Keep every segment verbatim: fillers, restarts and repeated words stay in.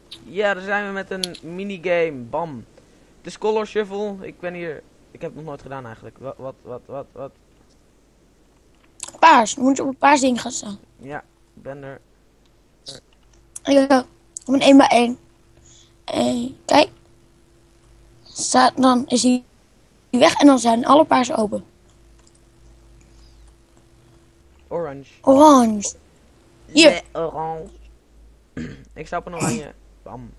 Ja, daar zijn we met een minigame. Bam. Het is Color Shuffle. Ik ben hier... Ik heb het nog nooit gedaan eigenlijk. Wat, wat, wat, wat, wat? Paars. Dan moet je op een paars ding gaan staan. Ja, ik ben er. Ja, op een één bij één. En kijk. Staat, dan is hij weg en dan zijn alle paarsen open. Orange. Orange. Hier. Nee, orange. Ik sta op een oranje. Bam.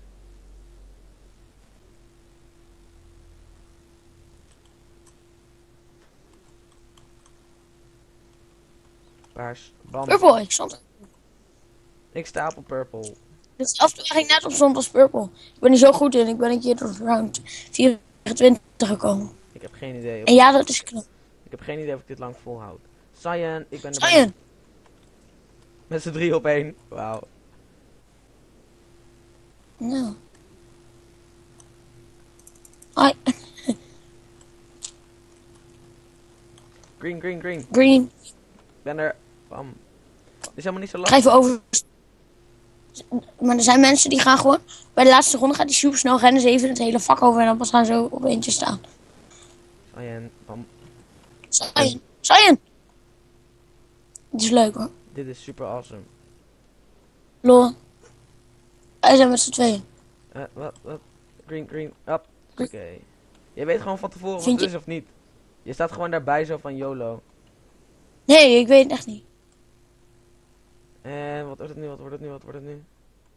Paars. Bam. Purple. Ik stond. Ik sta op een purple. Hetzelfde waar ik net op stond als purple. Ik ben er zo goed in. Ik ben een keer tot round vierentwintig gekomen. Ik heb geen idee. Of En ja, dat is knap. Ik heb geen idee of ik dit lang volhoud. Cyan, ik ben er Cyan. met z'n drie op één. Wauw. Nou. Ai. Green, green, green. Green. Ik ben er. Bam. Dit is helemaal niet zo Ik ga lastig. even over. Maar er zijn mensen die gaan gewoon... Bij de laatste ronde gaat die super snel rennen ze even het hele vak over en dan pas gaan ze op eentje staan. Cyan, bam. Cyan. Cyan. Het is leuk hoor. Dit is super awesome. Lol. Wij zijn met z'n tweeën. Eh, wat, wat? Green, green, up. Oké. Je weet gewoon van tevoren wat Vind het je- is of niet. Je staat gewoon daarbij zo van YOLO. Nee, ik weet het echt niet. En wat wordt het nu, wat wordt het nu, wat wordt het nu?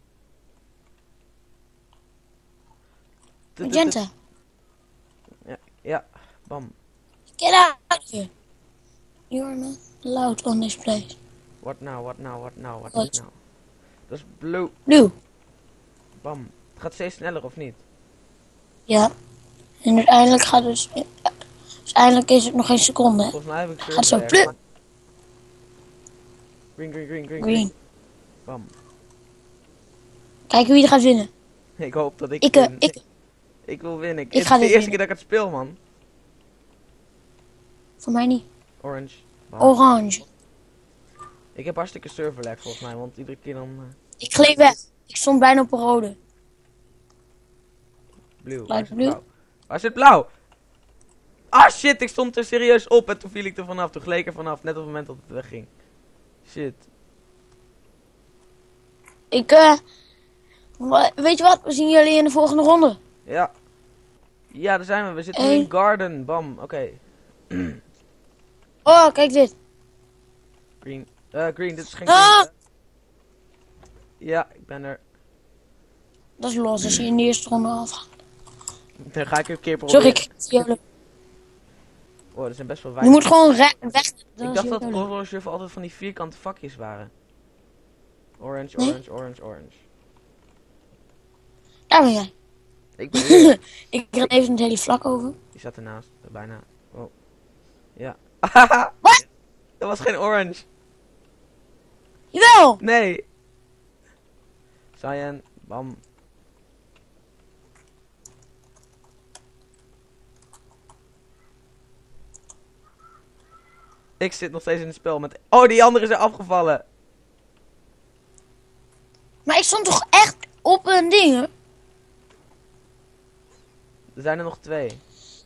Tut, tut, tut. Magenta. Ja, bam. Get out of here. You're not allowed on this place. What now, what now, what now, what Wat? now? Dat is blue. Blue. Bam. Het gaat steeds sneller of niet? Ja. En uiteindelijk gaat het... Uiteindelijk is het nog geen seconde. hè. Volgens mij heb ik Gaat zo. server Blue. ergens. Green, green, green, green, Green. Bam. Kijken wie er gaat winnen. Ik hoop dat ik Ik, eh, win. ik, Ik wil winnen. ik Het ga is de dit eerste winnen. keer dat ik het speel, man. voor mij niet. Orange. Bam. Orange. Ik heb hartstikke serverlag volgens mij, want iedere keer dan... eh, Ik gleed weg. Ik stond bijna op een rode. blue. Waar Light is het blue. blauw? Waar is het blauw? Ah shit, ik stond er serieus op en toen viel ik er vanaf. Toen gleed ik er vanaf, net op het moment dat het wegging. Shit. Ik, eh... wa- weet je wat? We zien jullie in de volgende ronde. Ja. Ja, daar zijn we. We zitten nu Hey. in Garden. Bam. Oké. Oh, kijk dit. Green. Eh, green, dit is geen Ah! green. Ja, ik ben er. Dat is los als je in de eerste ronde afgaat. Dan ga ik een keer proberen. Sorry, ik... YOLO. Oh, er zijn best wel Je weinig. moet gewoon re- weg. Ik is dacht dat YOLO. Color Shuffle altijd van die vierkante vakjes waren. Orange, Nee? orange, orange, orange. Daar ben jij. Ik ben hier. Ik ren even het hele vlak over. Die staat ernaast. Bijna. Oh. Ja. Wat? Dat was geen orange. Jawel! Nee. Cyan. Bam. Ik zit nog steeds in het spel met... Oh, die andere is er afgevallen. Maar ik stond toch echt op een ding, hè? Er zijn er nog twee.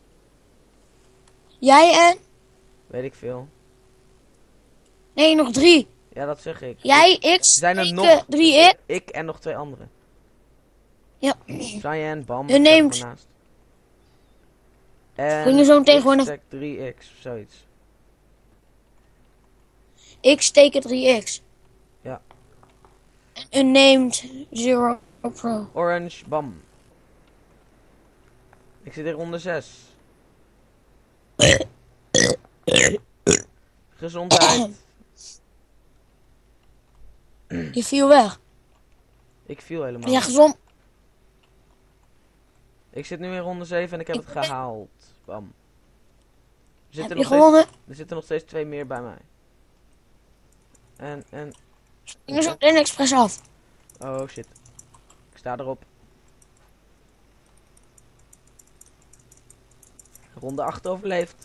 Jij en... Weet ik veel. Nee, nog drie. Ja, dat zeg ik. Jij, ik, Zijn er ik, nog- eh, drie, ik. Ik en nog twee anderen. Ja. Cyan, bam. Je ik zet hem neemt- ernaast. En Kun je zo meteen ik gewoon een- stek drie x, zoiets. Ik steek het drie x. Ja. En named Zero Pro. Orange, bam. Ik zit in ronde zes. Gezondheid. Je viel weg. Ik viel helemaal. Ja, gezond. Ik zit nu in ronde zeven en ik heb Ik het ben- gehaald. Bam. Er Heb zitten, je nog gewonnen? steeds, er zitten nog steeds twee meer bij mij. En, en... Ik ben zo meteen expres af. Oh shit. Ik sta erop. Ronde acht overleefd.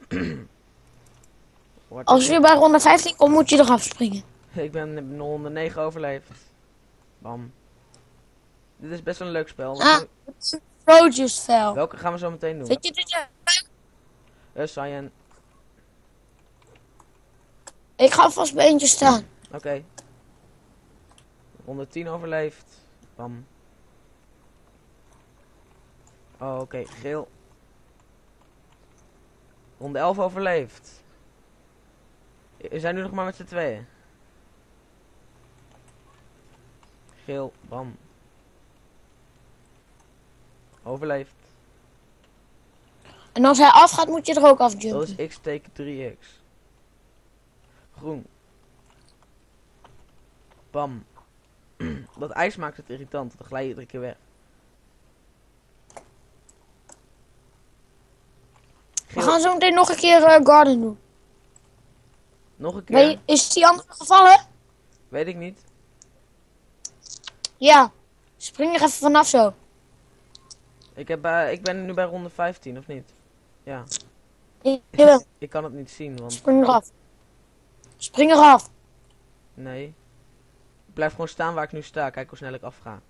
Wordt Als je bij ronde vijftien komt, moet je eraf springen. Ik ben in ronde negen overleefd. Bam. Dit is best wel een leuk spel. Wat Ah, gaan we- het is een Rogers-vel. Welke gaan we zo meteen doen? Vind je dit leuk? Eh, Cyan. Ik ga vast bij eentje staan. Oké. Ronde tien overleefd. Bam. Oh, oké. Geel. Ronde elf overleefd. We zijn nu nog maar met z'n tweeën. Geel. Bam. Overleefd. En als hij afgaat, moet je er ook Dat afjumpen. is x teken drie x. Groen. Bam. Dat ijs maakt het irritant. Dan glij je iedere keer weg. We Geel. gaan zo meteen nog een keer eh, Garden doen. Nog een keer. Ben je- is die andere gevallen? Weet ik niet. Ja. Spring er even vanaf zo. Ik, heb, eh, ik ben nu bij ronde vijftien, of niet? Ja. Jawel. Ik kan het niet zien, want... Spring eraf. Spring eraf. Nee. Ik blijf gewoon staan waar ik nu sta. Kijk hoe snel ik afga.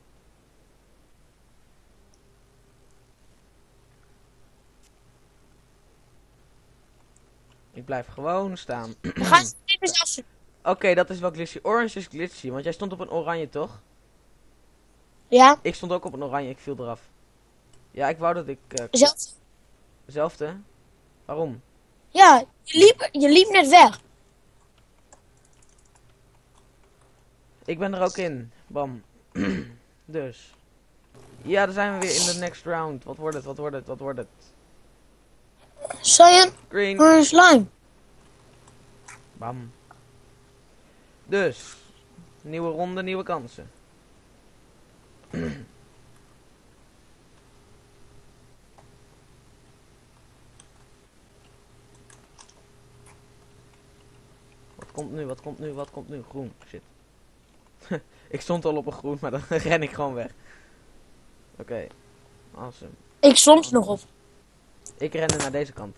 Ik blijf gewoon staan. We gaan het even zelf doen. Oké, dat is wel glitchy. Orange is glitchy, want jij stond op een oranje, toch? Ja, Ik stond ook op een oranje, ik viel eraf. Ja, ik wou dat ik... eh zelf. Zelfde? Waarom? Ja, je liep, je liep net weg. Ik ben er ook in. Bam. Dus. Ja, dan zijn we weer in de next round. Wat wordt het, wat wordt het, wat wordt het? Cyan Green. or slime? Bam. Dus. Nieuwe ronde, nieuwe kansen. Wat komt nu, wat komt nu, wat komt nu? Groen, shit. Ik stond al op een groen, maar dan ren ik gewoon weg. Oké. Awesome. Ik soms nog op. Ik ren naar deze kant.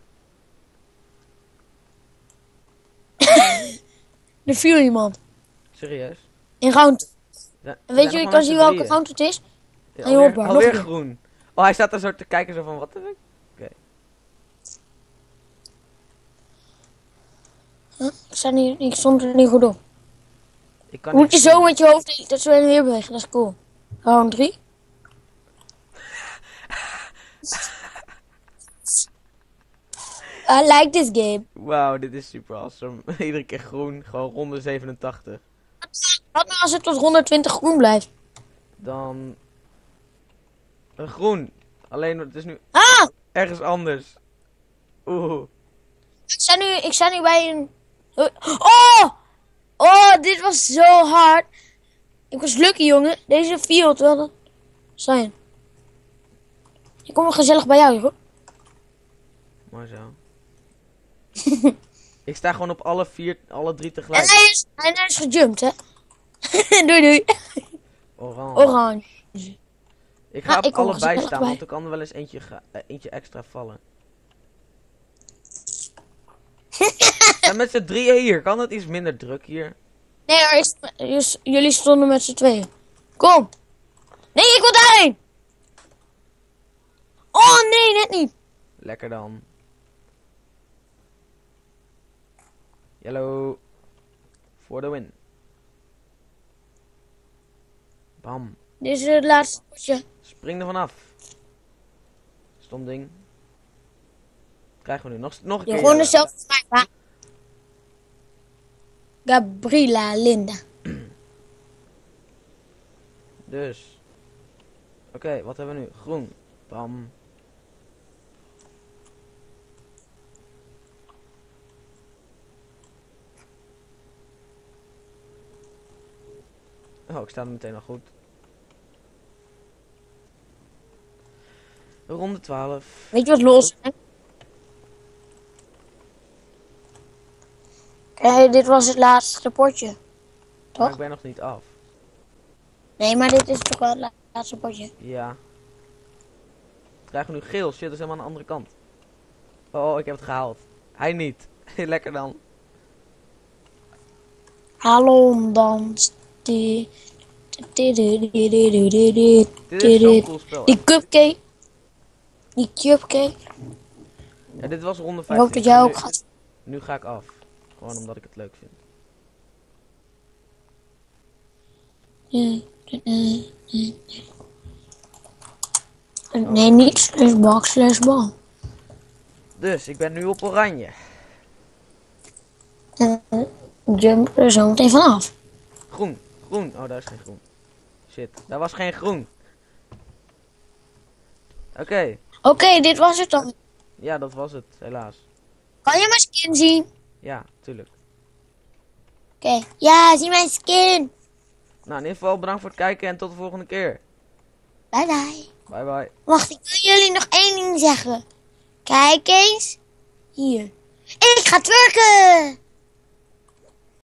Er viel iemand. Serieus? In round. Ja, En we weet zijn je, nog je maar kan met zien z'n welke drieën. round het is? Ja, Ga je alweer, op, maar alweer nog een groen. Oh, hij staat er zo te kijken zo van, wat de fuck? Huh? Ik, sta niet, ik stond er niet goed op. Ik kan Moet je niet zo zien. met je hoofd dat zo heen en weer bewegen, dat is cool. Round drie. I like this game. Wauw, dit is super awesome. Iedere keer groen, gewoon ronde zevenentachtig. Wat nou als het tot honderdtwintig groen blijft? Dan... Een groen. Alleen, het is nu Ah! ergens anders. Oeh. Ik sta nu, ik sta nu bij een... Oh! Oh, dit was zo hard. Ik was lucky, jongen. Deze viel terwijl dat... Zijn. Ik kom nog gezellig bij jou, joh. Mooi zo. Ik sta gewoon op alle vier, alle drie En tegelijk. hij is, en hij is gejumpt, hè. doei, doei. Orange. Orange. Ik ga Ah, op ik kom allebei gezellig staan, bij. want er kan er wel eens eentje, ga- eh, eentje extra vallen. En met z'n drieën hier, kan het iets minder druk hier? Nee, maar ik, dus jullie stonden met z'n tweeën. Kom. Nee, ik wil daarheen. Oh, nee, net niet. Lekker dan. Yellow. For the win. Bam. Dit is het laatste potje. Spring er vanaf. Stom ding. Krijgen we nu nog, nog een Je keer. gewoon yellow. dezelfde vraag. Maar... Gabriela Linda. Dus. Oké, wat hebben we nu? Groen. Bam. Oh, ik sta er meteen al goed. Ronde twaalf. Weet je wat los is? Kijk, dit was het laatste potje. Maar Toch? ik ben nog niet af. Nee, maar dit is toch wel het la- laatste potje. Ja. Krijgen we nu geel? Shit, dat is helemaal aan de andere kant. Oh, ik heb het gehaald. Hij niet. Lekker dan. Hallo, dans. Die. Dit is zo'n cool spel. Die cupcake. Die cupcake. Ja, dit was ronde Ik hoop vijftien. dat jij Nu- ook gaat. Nu ga ik af. Gewoon omdat ik het leuk vind. Nee, niet slash bal, slash bal. Dus, ik ben nu op oranje. En jump er zo meteen vanaf. Groen, groen. Oh, daar is geen groen. Shit, daar was geen groen. Oké, Oké, dit was het dan. ja, dat was het, helaas. Kan je mijn skin zien? Ja, tuurlijk. Oké. Ja, zie mijn skin. Nou, in ieder geval bedankt voor het kijken en tot de volgende keer. Bye bye. Bye bye. Wacht, ik wil jullie nog één ding zeggen. Kijk eens. Hier. Ik ga twerken.